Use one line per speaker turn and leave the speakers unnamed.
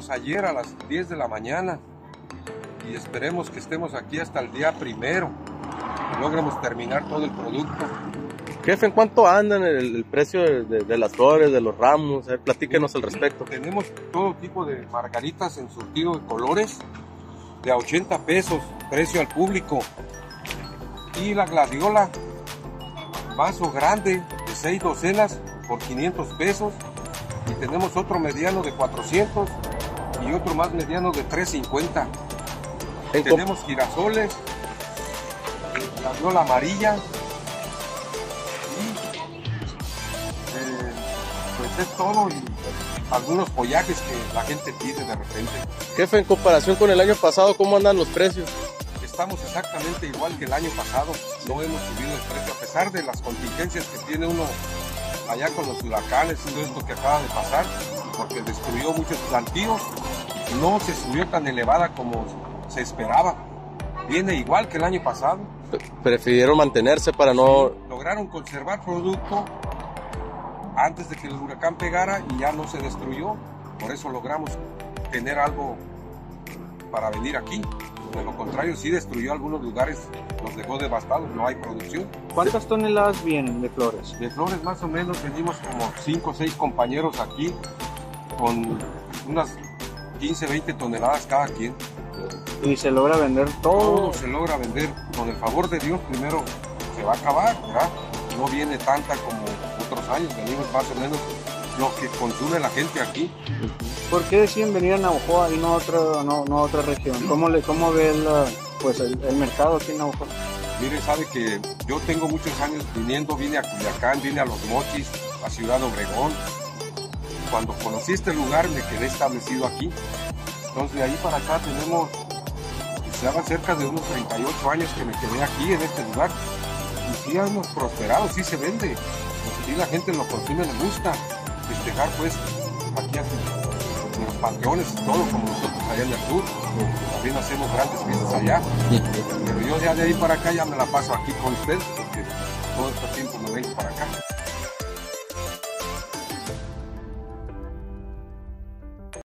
Empezamos ayer a las 10 de la mañana y esperemos que estemos aquí hasta el día 1, que logremos terminar todo el producto.
Jefe, ¿en cuánto andan el precio de las flores, de los ramos? A ver, platíquenos al respecto.
Tenemos todo tipo de margaritas en surtido de colores de a 80 pesos, precio al público. Y la gladiola, vaso grande de 6 docenas por 500 pesos. Y tenemos otro mediano de 400 y otro más mediano de 350. Tenemos girasoles, gladiola amarilla. Pues es todo, y algunos follajes que la gente pide de repente.
Jefe, en comparación con el año pasado, ¿cómo andan los precios?
Estamos exactamente igual que el año pasado, no hemos subido el precio a pesar de las contingencias que tiene uno allá con los huracanes y todo esto que acaba de pasar, porque destruyó muchos plantíos. No se subió tan elevada como se esperaba, viene igual que el año pasado.
Prefirieron mantenerse para no...
Lograron conservar producto antes de que el huracán pegara y ya no se destruyó, por eso logramos tener algo para venir aquí. De lo contrario, sí destruyó algunos lugares, los dejó devastados, no hay producción.
¿Cuántas toneladas vienen de flores?
De flores más o menos venimos como 5 o 6 compañeros aquí, con unas 15, 20 toneladas cada quien.
¿Y se logra vender todo?
Todo se logra vender, con el favor de Dios. Primero se va a acabar, ¿verdad? No viene tanta como otros años, venimos más o menos lo que consume la gente aquí.
¿Por qué deciden venir a Navojoa y no a otra región? ¿Cómo ve el mercado aquí en Navojoa?
Mire, sabe que yo tengo muchos años vine a Culiacán, vine a Los Mochis, a Ciudad Obregón. Cuando conocí este lugar me quedé establecido aquí. Entonces de ahí para acá tenemos, ya va cerca de unos 38 años que me quedé aquí en este lugar. Y sí hemos prosperado, sí se vende. Sí, la gente lo consume, le gusta festejar pues aquí en los panteones y todo, como nosotros allá en el sur. También hacemos grandes fiestas allá. Pero yo ya de ahí para acá ya me la paso aquí con ustedes, porque todo este tiempo me vengo para acá.